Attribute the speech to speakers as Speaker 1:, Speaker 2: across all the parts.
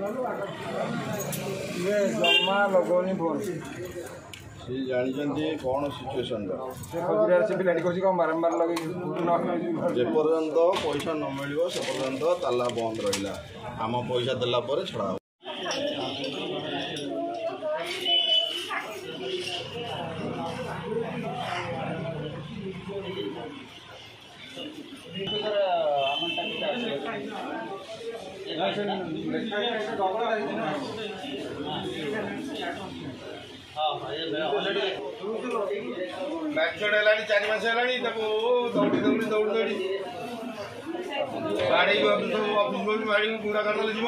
Speaker 1: ये जमा लगोनी फोन
Speaker 2: सी जानते कौन सिचुएशन
Speaker 1: से पिलाटी कहूँ कौन बारंबार लगे
Speaker 2: जेपर्यंत पैसा न मिल से पर्यंत ताला बंद रहा आम पैसा देला छड़ा मैचोड है 4 मास है दौड़ी दौड़ी दौड़ी दौड़ी बाड़ी ऑफिस में बाड़ी पूरा कर जीव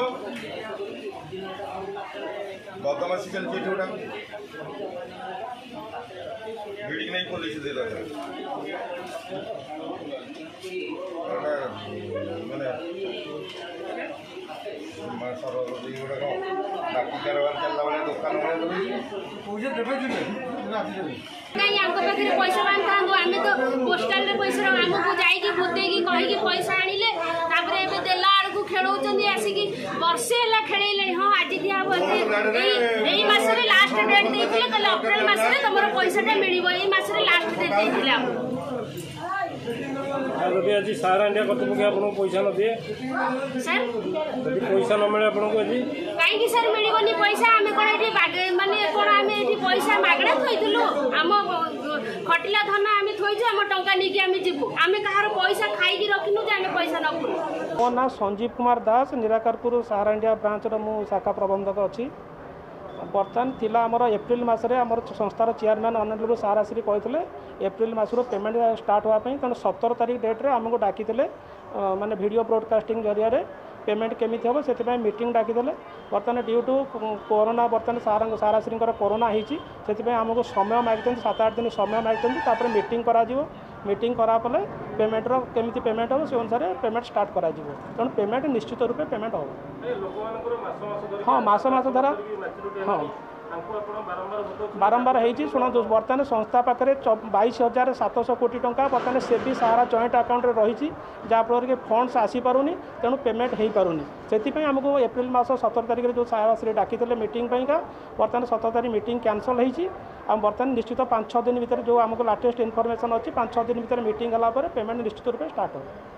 Speaker 2: बदमाशी चलती गोटा भिड़ी नहीं पुलिस दे
Speaker 3: पैसा आम तो पोस्टाल पैसा आमको जाकि बुद्धि कहीकि पैसा आनिले देला आड़क खेल आसिक वर्षे है खेल हाँ आज दिहब यही मसरे लास्ट डेट देते कहले अप्रैल मसरे तुम पैसाटा मिल मसरे लास्ट डेट देते
Speaker 4: जब आज सारा इंडिया कर्तृपक्ष आपको पैसा न दिए
Speaker 3: सर
Speaker 4: पैसा न मिले आपको
Speaker 3: कहीं सर मिलनी पैसा आम कौन मानने कौन आम ये पैसा मागणा थोलु आम खटिला धन आम थोचु आम टाँचा नहीं आम जीवु आम कहार पैसा खाई रखिनु आम पैसा नबू।
Speaker 4: मो ना संजीव कुमार दास निराकारपुर सारा इंडिया ब्रांच मु शाखा प्रबंधक अच्छी बर्तमान थिला आमर एप्रिल मसरे आमर संस्थार चेयरमैन अनिल सार आसिक कहते एप्रिल मसर पेमेंट स्टार्ट होगापी तेणु 17 तारीख डेट्रे आमको डाकी माने वीडियो ब्रॉडकास्टिंग जरिया पेमेंट केमी हम से मीटिंग डाकी बर्तमान ड्यू टू कोरोना बर्तमान साराश्री कोरोना होती आमको समय मांगते 7-8 दिन समय मांगते मीटिंग करा मीटिंग करापले पेमेंट केमी पेमेंट हम से अनुसार पेमेंट स्टार्ट करा तेणु पेमेंट निश्चित रूपे पेमेंट हम हाँ मस धरा हाँ बारंबार होती शुणु बर्तमान संस्था पाखे 22,700 कोटी टंका बर्तमान सेबी सारा जॉइंट अकाउंट रही जहाँफल कि फंड्स आसीपारूनी तेणु पेमेंट हो पारूनी से आमको एप्रिल मास 17 तारीख जो साराश्री डाकी मीटिंग बर्तमान 17 तारीख मीटिंग कैंसल होती बर्तमान निश्चित 5-6 दिन भितर जो आमको लाटेस्ट इनफर्मेशन अच्छी 5-6 दिन भितर मीटिंग गलापर पेमेंट निश्चित रूप स्टार्ट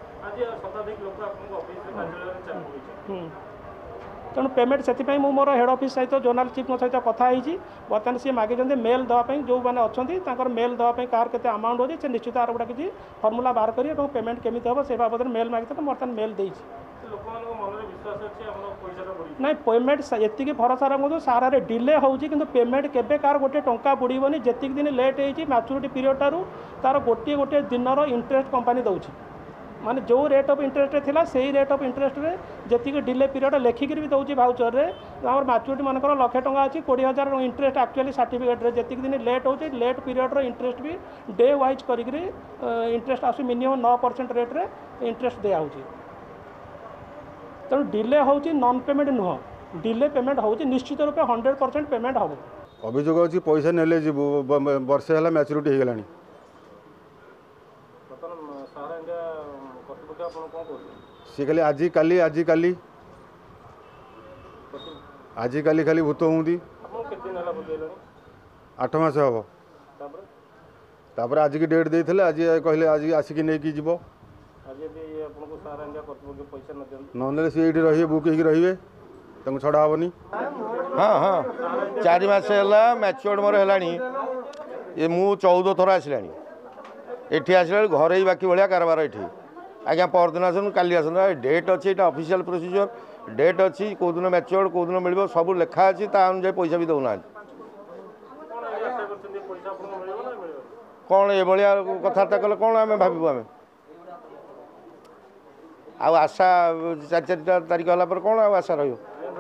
Speaker 4: हो तेणु पेमेंट से मोर हेड ऑफिस सहित जोनाल चीफ सहित कथी बर्तमान सी मागे मेल देवाई जो मैंने अच्छा मेल देवाई कार के अमाउंट हो निश्चित आर गोटा किसी फर्मुला बाहर करें पेमेंट केमी हम से बाबद मेल मागे बर्तमान मेल दे ना पेमेंट ये भरोसा रखो सारा डिले होती पेमेंट केबे कार गोटे टंका बुड़बनी जी दिन लेट होती मैच्योरिटी पीरियड ठार तार गोटे गोटे दिन इंटरेस्ट कंपनी दौर माने जो रेट ऑफ इंटरेस्ट थिला सेही रेट ऑफ इंटरेस्ट रे जति डिले पीरियड लेखिक भी दौर भाउचर रे आम मैच्योरिटी मानकर 1,00,000 टंका अच्छी 20,000 इंटरेस्ट एक्चुअली सर्टिफिकेट रे जति दिन लेट हो लेट पीरियड रो इंटरेस्ट भी डे वाइज करी इंटरेस्ट आस मिनिमम 9% रेट रे इंटरेस्ट दिया होची तेणु डिले होची नॉन पेमेंट नुह डिले पेमेंट होची निश्चित रूप 100% पेमेंट हम
Speaker 5: अभियोग अच्छी पैसा नेले वर्षे है मैच्योरिटी हो गलानी सी खाली आज काली खाली भूत हूँ 8 मास हम तापर आज की डेट देते आज कहले आज आसिक नहीं जीव ना सी ये रे बुक रे छड़ा हेनी
Speaker 2: हाँ हाँ 4 मास है मैच्योर्ड मोर है ये मु 14 थर आसला एठी आसला घर ही बाकी भाया कारबार ये आज्ञा परदिन आसन काली आसन डेट अच्छी ये ऑफिशियल प्रोसीजर डेट अच्छी कौ दिन मैच्योर्ड कौ दिन मिल सब लेखा अच्छी अनुसार पैसा भी दौना कौन ये कथबार्ता कले कौन आम भाव आम आशा 4 तारीख होला पर कौन आशा रही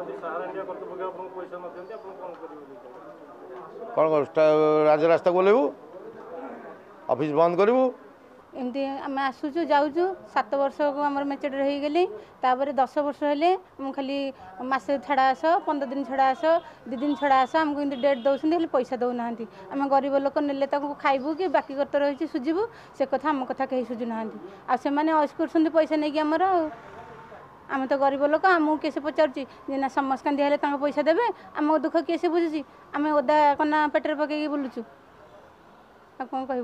Speaker 2: कौन राजरास्ता बोलेबू ऑफिस बंद करूँ
Speaker 6: एमती आम आसुचु जाऊँ 7 वर्ष को आम मेचुर हो गली तापर 10 वर्ष हेले खाली मसे छड़ा आस 15 दिन छड़ा आस 2 दिन छड़ा आस आमको एमती डेट दौरान पैसा दौना आम गरीब लोक ने खाइबू कि बाकी करते रही सुझीबू से कथा आम कथा कहीं सुझुना आसे अयस कर पैसा नहीं आमर आम तो गरीब लोक आमको किए से पचारुची ना समस्कांदी हेले पैसा देवे आम दुख किए से बुझुची आम ओदा कना पेटर पकई बुलुचु कौन कह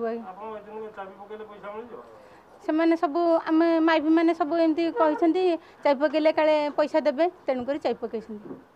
Speaker 6: से सब आम माइपी मैंने सब एमती कहते चाय पकड़े काले पैसा देवे तेणुक चाय पकई।